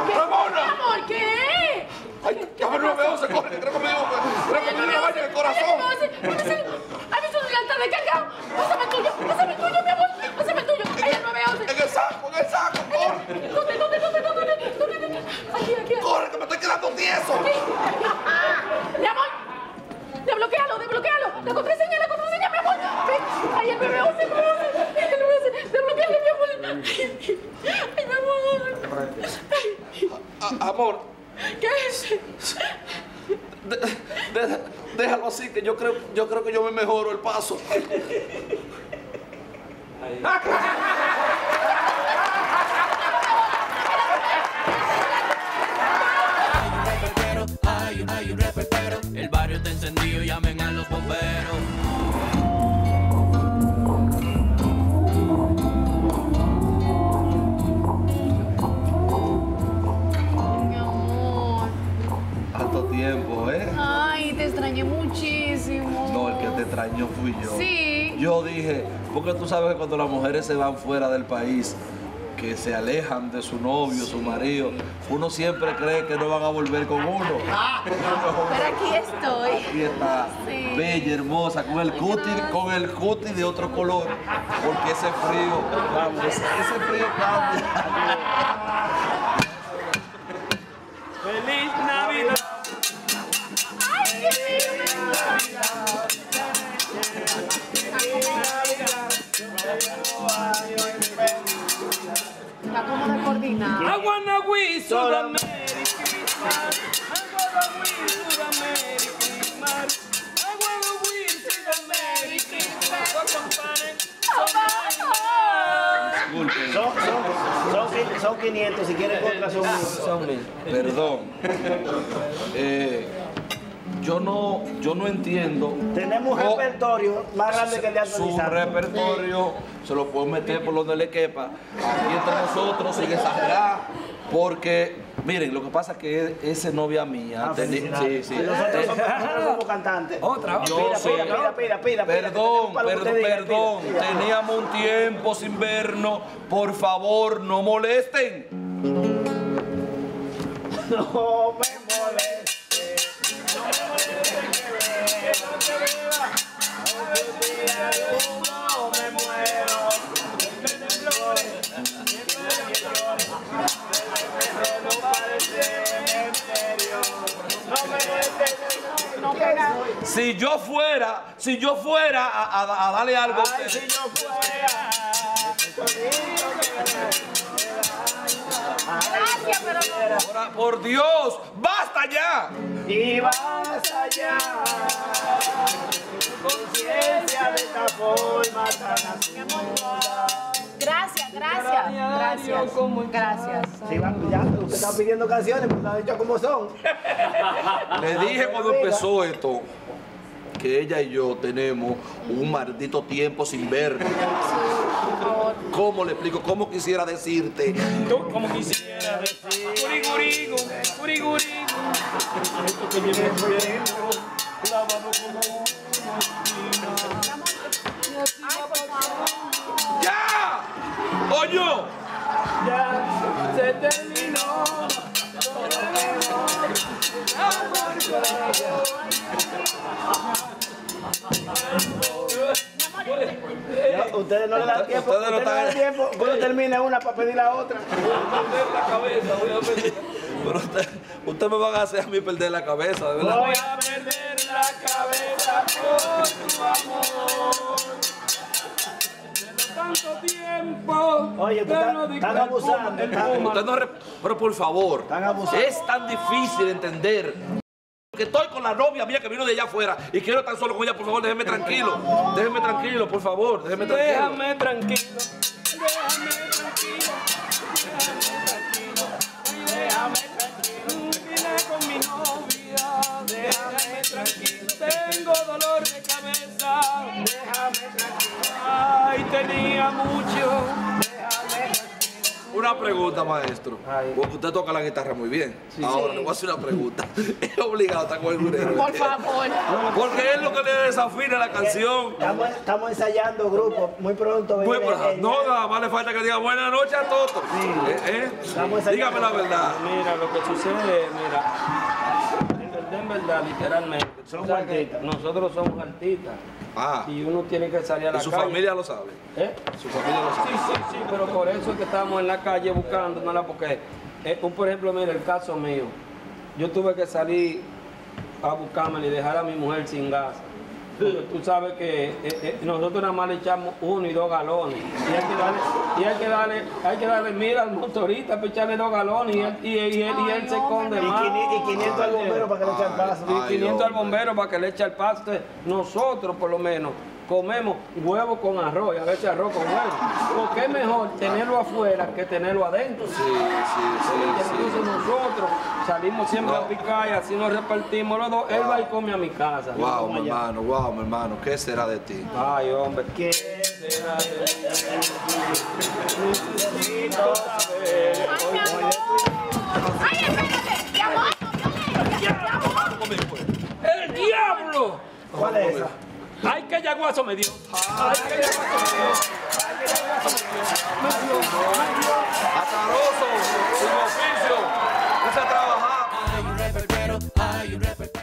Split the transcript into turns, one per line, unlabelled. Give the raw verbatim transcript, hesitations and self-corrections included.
¡Ramona!
Amor, ¿qué?
¡Ay, llama al nueve once! ¡Corre, que traigo conmigo! ¡Traigo conmigo una vaina en el corazón!
¿Has visto su lata de cargado? Pásame el tuyo, pásame el tuyo, mi amor. Pásame el tuyo. Ahí el nueve once.
¡En el saco, en el saco! ¡Corre!
¿Dónde, dónde, dónde, dónde, dónde, dónde? Aquí, aquí.
¡Corre, que me estoy quedando tieso!
Mi amor. Desbloquéalo, desbloquéalo. La contraseña, la contraseña, mi amor. Ven. Ahí el nueve once, el nueve once. El nueve once. Desbloquéalo, mi amor. Ay, mi amor.
Amor.
¿Qué es?
De, de, déjalo así, que yo creo, yo creo que yo me mejoro el paso.
Hay un, hay un reperpero, el barrio está encendido, llamen a los bomberos.
Mi amor.
Tanto tiempo, ¿eh?
Ay, te extrañé muchísimo.
No, el que te extrañó fui yo.
Sí.
Yo dije, porque tú sabes que cuando las mujeres se van fuera del país, que se alejan de su novio, su marido, uno siempre cree que no van a volver con uno.
Pero aquí estoy.
Aquí está,
Sí.
bella, hermosa, con el
Ay,
cutis,
gracias.
con el cutis de otro color, porque ese frío, vamos, ese, ese frío cambia.
¡Feliz Navidad!
Ay, qué lindo. Está como de coordinar.
I wanna wish you a Merry Christmas. I wanna wish you a Merry Christmas. I wanna wish you a Merry Christmas.
Disculpen.
Son, son, son, qui- son quinientos, si quieren contra son mil.
Son mil. Perdón. Eh, yo no, yo no entiendo.
Tenemos un
cómo-
repertorio más grande que el de
Su
Antonio.
repertorio se lo puedo meter por donde le quepa. Aquí entre nosotros, sin exagerar. Porque, miren, lo que pasa es que esa es novia mía.
Ah,
Teni-
felicidades.
sí, sí.
Nosotros somos, nosotros somos cantantes.
Otra.
Yo
Pida,
sé.
pida, pida, pida, pida,
Perdón,
pida, pida,
perdón,
pida, pida,
perdón.
pida, pida.
Teníamos un tiempo sin vernos. Por favor, no molesten.
No me moleste, no me moleste que vea, que no te vea. Algún día no me muero. Que te flores, que te llores, no parece en serio. No me moleste, no pega.
Si yo fuera, si yo fuera a, a- a darle algo a
Ay,
ustedes.
si yo fuera.
Gracias, pero no.
Por, por Dios, basta ya.
Y vas allá, conciencia de esta forma tan absurda.
Gracias, gracias. Gracias. Gracias.
Sí, va, ya, usted está pidiendo canciones, pues ha dicho cómo son.
Le dije cuando empezó esto que ella y yo tenemos un maldito tiempo sin vernos. ¿Cómo le explico? ¿Cómo quisiera decirte?
Tú como quisiera decir. Gurigurigo, gurigurigo. Esto que viene viendo, clavado como una espina.
¡Ya! ¡Coño!
Ya se terminó.
Ya, ustedes no le dan tiempo,
Ustedes no
ustedes no le dan
están-
tiempo, uno termina una para pedir la otra.
La cabeza, voy a perder. Pero usted, usted me van a hacer a mí perder la cabeza, de verdad.
Voy a perder la cabeza por tu amor. De tanto tiempo.
Oye, tú
que
estás-
no di
están
el
abusando,
puma, el
están-
puma.
Usted no re- Pero por favor,
Están abusando.
es tan difícil entender que estoy con la novia mía que vino de allá afuera y quiero estar solo con ella. Por favor, déjeme tranquilo. Déjeme tranquilo, por favor, déjeme tranquilo.
Déjame tranquilo, déjame tranquilo, déjame tranquilo, ay, déjame tranquilo, vine con mi novia, déjame tranquilo, tengo dolor de cabeza, déjame tranquilo, ay, tenía mucho, déjame tranquilo.
Una pregunta, maestro. Porque usted toca la guitarra muy bien. Ahora le voy a hacer una pregunta. Es obligado a estar con el gurero.
Por favor.
Porque es lo que le desafina la canción.
Estamos, estamos ensayando grupo, muy pronto.
Pues,
viene
pues,
el-
no, nada más le falta que diga buenas noches a todos. Eh, eh. Dígame la verdad.
Mira, lo que sucede, mira, en verdad, en verdad, literalmente,
Somos
tú sabes que
artistas.
nosotros somos artistas
Ah,
y uno tiene que salir a la
y su
calle.
familia lo sabe.
¿Eh?
Su familia lo sabe.
Sí, sí, sí, pero por eso es que estamos en la calle buscando, no la porque, eh, un, por ejemplo, mira, el caso mío, yo tuve que salir a buscarme y dejar a mi mujer sin gas. Porque tú sabes que eh, eh, nosotros nada más le echamos uno y dos galones. Y hay que darle, y hay que darle, hay que darle mira al motorista para echarle dos galones y él, y, y él, y él se esconde
Y
más.
quinientos al bombero para que le eche el paso.
Y
Ay,
quinientos al
hombre.
bombero para que le eche el paso. Entonces, nosotros por lo menos comemos huevo con arroz y a veces arroz con huevo. Porque es mejor tenerlo afuera que tenerlo adentro.
Sí, sí, sí,
Entonces
sí.
nosotros salimos siempre
No.
a picar y así nos repartimos los dos. Él va y come a mi casa.
Wow, mi hermano, wow, mi hermano, ¿qué será de ti?
Ay, hombre.
¿Qué
será de mí? Necesito saber.
Ay, mi amor. Ay, espérate. Mi amor, no violencia. Mi amor.
¡El diablo!
¿Cuál es esa?
¡Ay, qué yaguazo me dio! ¡Ay, qué yaguazo me dio! ¡Ay, qué yaguazo me dio! ¡Me dio!
Azaroso, sin oficio, puse a trabajar.
Ay, un reperpero, ay, un reperpero.